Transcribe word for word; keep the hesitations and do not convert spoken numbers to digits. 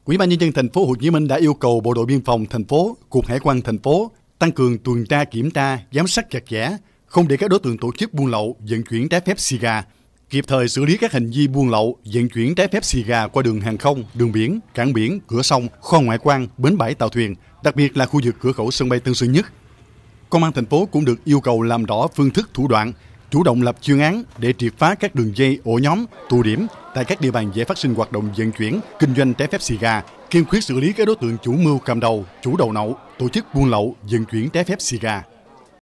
Ủy ban nhân dân thành phố Hồ Chí Minh đã yêu cầu Bộ đội biên phòng thành phố, Cục Hải quan thành phố tăng cường tuần tra kiểm tra, giám sát chặt chẽ, không để các đối tượng tổ chức buôn lậu, vận chuyển trái phép xì gà, kịp thời xử lý các hành vi buôn lậu, vận chuyển trái phép xì gà qua đường hàng không, đường biển, cảng biển, cửa sông, kho ngoại quan, bến bãi tàu thuyền, đặc biệt là khu vực cửa khẩu sân bay Tân Sơn Nhất. Công an thành phố cũng được yêu cầu làm rõ phương thức thủ đoạn, chủ động lập chuyên án để triệt phá các đường dây, ổ nhóm, tụ điểm tại các địa bàn dễ phát sinh hoạt động vận chuyển, kinh doanh trái phép xì gà, kiên quyết xử lý các đối tượng chủ mưu cầm đầu, chủ đầu nậu, tổ chức buôn lậu, vận chuyển trái phép xì gà.